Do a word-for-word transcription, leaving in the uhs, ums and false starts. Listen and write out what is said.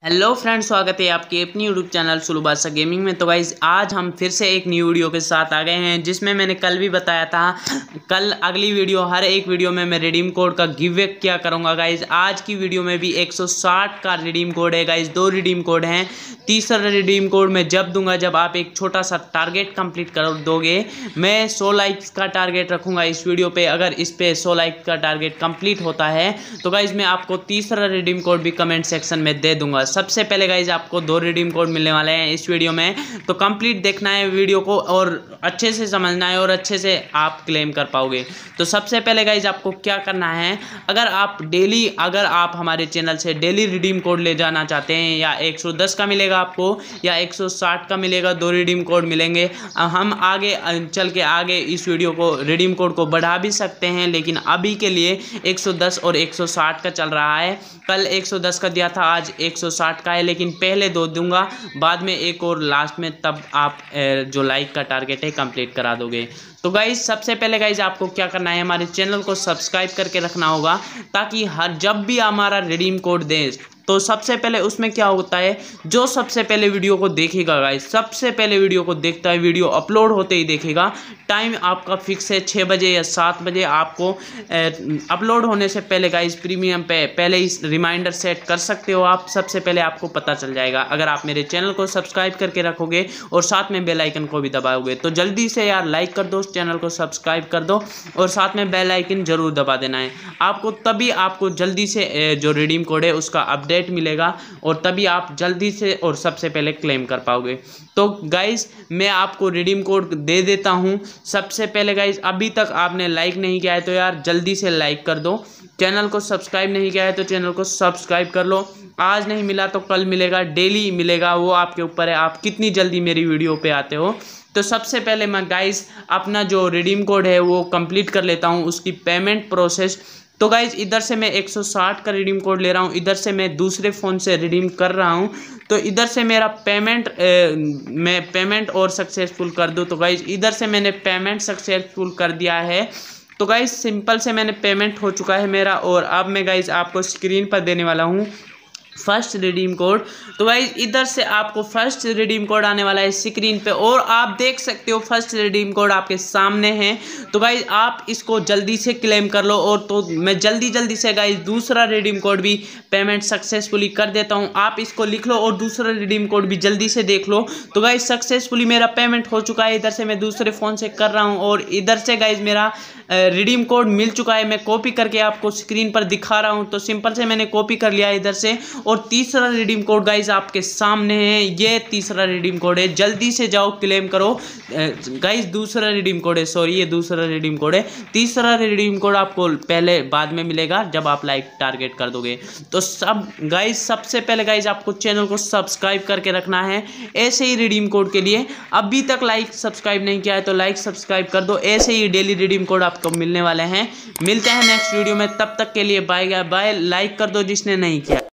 Hello friends, स्वागत है आपके अपनी यूट्यूब चैनल सुलू बादशाह गेमिंग में। तो गाइज आज हम फिर से एक न्यू वीडियो के साथ आ गए हैं, जिसमें मैंने कल भी बताया था कल अगली वीडियो हर एक वीडियो में मैं रिडीम कोड का गिव वे क्या करूंगा। गाइज आज की वीडियो में भी एक सौ साठ का रिडीम कोड है। गाइज दो रिडीम कोड हैं। तीसरा रिडीम कोड मैं जब दूंगा जब आप एक छोटा सा टारगेट कंप्लीट कर दोगे। मैं सौ लाइक्स का टारगेट रखूंगा इस वीडियो पे। अगर इस पे सौ लाइक का टारगेट कंप्लीट होता है तो गाइज मैं आपको तीसरा रिडीम कोड भी कमेंट सेक्शन में दे दूंगा। सबसे पहले गाइज आपको दो रिडीम कोड मिलने वाले हैं इस वीडियो में, तो कंप्लीट देखना है वीडियो को और अच्छे से समझना है और अच्छे से आप क्लेम कर पाओगे। तो सबसे पहले गाइज आपको क्या करना है, अगर आप डेली अगर आप हमारे चैनल से डेली रिडीम कोड ले जाना चाहते हैं, या एक सौ दस का मिलेगा आपको या एक सौ साठ का मिलेगा, दो रिडीम कोड मिलेंगे। हम आगे चल के आगे इस वीडियो को रिडीम कोड को बढ़ा भी सकते हैं, लेकिन अभी के लिए एक सौ दस और एक सौ साठ का चल रहा है। कल एक सौ दस का दिया था, आज एक सौ साठ का है, लेकिन पहले दो दूंगा, बाद में एक और लास्ट में, तब आप जो लाइक का टारगेट है कंप्लीट करा दोगे। तो गाइज सबसे पहले गाइज आपको क्या करना है, हमारे चैनल को सब्सक्राइब करके रखना होगा, ताकि हर जब भी हमारा रिडीम कोड दें तो सबसे पहले उसमें क्या होता है, जो सबसे पहले वीडियो को देखेगा गाइज, सबसे पहले वीडियो को देखता है, वीडियो अपलोड होते ही देखेगा। टाइम आपका फिक्स है छः बजे या सात बजे। आपको अपलोड होने से पहले गाइज प्रीमियम पे पहले ही रिमाइंडर सेट कर सकते हो आप। सबसे पहले आपको पता चल जाएगा अगर आप मेरे चैनल को सब्सक्राइब करके रखोगे और साथ में बेल आइकन को भी दबाओगे। तो जल्दी से यार लाइक कर दो, चैनल को सब्सक्राइब कर दो और साथ में बेल आइकन जरूर दबा देना है आपको, तभी आपको जल्दी से जो रिडीम कोड है उसका अपडेट मिलेगा और तभी आप जल्दी से और सबसे पहले क्लेम कर पाओगे। तो गाइज मैं आपको रिडीम कोड दे देता हूं। सबसे पहले गाइज अभी तक आपने लाइक नहीं किया है तो यार जल्दी से लाइक कर दो, चैनल को सब्सक्राइब नहीं किया है तो चैनल को सब्सक्राइब कर लो। आज नहीं मिला तो कल मिलेगा, डेली मिलेगा, वो आपके ऊपर है आप कितनी जल्दी मेरी वीडियो पे आते हो। तो सबसे पहले मैं गाइज अपना जो रिडीम कोड है वो कंप्लीट कर लेता हूँ, उसकी पेमेंट प्रोसेस। तो गाइज इधर से मैं एक सौ साठ का रिडीम कोड ले रहा हूँ, इधर से मैं दूसरे फ़ोन से रिडीम कर रहा हूँ। तो इधर से मेरा पेमेंट ए, मैं पेमेंट और सक्सेसफुल कर दूँ। तो गाइज इधर से मैंने पेमेंट सक्सेसफुल कर दिया है। तो गाइज सिंपल से मैंने पेमेंट हो चुका है मेरा, और अब मैं गाइज आपको स्क्रीन पर देने वाला हूँ फर्स्ट रिडीम कोड। तो गाइज इधर से आपको फर्स्ट रिडीम कोड आने वाला है स्क्रीन पे, और आप देख सकते हो फर्स्ट रिडीम कोड आपके सामने है। तो गाइज आप इसको जल्दी से क्लेम कर लो। और तो मैं जल्दी जल्दी से गाइज दूसरा रिडीम कोड भी पेमेंट सक्सेसफुली कर देता हूं, आप इसको लिख लो और दूसरा रिडीम कोड भी जल्दी से देख लो। तो गाइज सक्सेसफुली मेरा पेमेंट हो चुका है, इधर से मैं दूसरे फ़ोन से कर रहा हूँ और इधर से गाइज मेरा रिडीम कोड मिल चुका है। मैं कॉपी करके आपको स्क्रीन पर दिखा रहा हूँ। तो सिंपल से मैंने कॉपी कर लिया इधर से, और तीसरा रिडीम कोड गाइज आपके सामने है। ये तीसरा रिडीम कोड है, जल्दी से जाओ क्लेम करो गाइज। दूसरा रिडीम कोड है, सॉरी ये दूसरा रिडीम कोड है। तीसरा रिडीम कोड आपको पहले बाद में मिलेगा जब आप लाइक टारगेट कर दोगे। तो सब गाइज सबसे पहले गाइज आपको चैनल को सब्सक्राइब करके रखना है ऐसे ही रिडीम कोड के लिए। अभी तक लाइक सब्सक्राइब नहीं किया है तो लाइक सब्सक्राइब कर दो, ऐसे ही डेली रिडीम कोड आपको मिलने वाले हैं। मिलते हैं नेक्स्ट वीडियो में, तब तक के लिए बाय बाय। लाइक कर दो जिसने नहीं किया।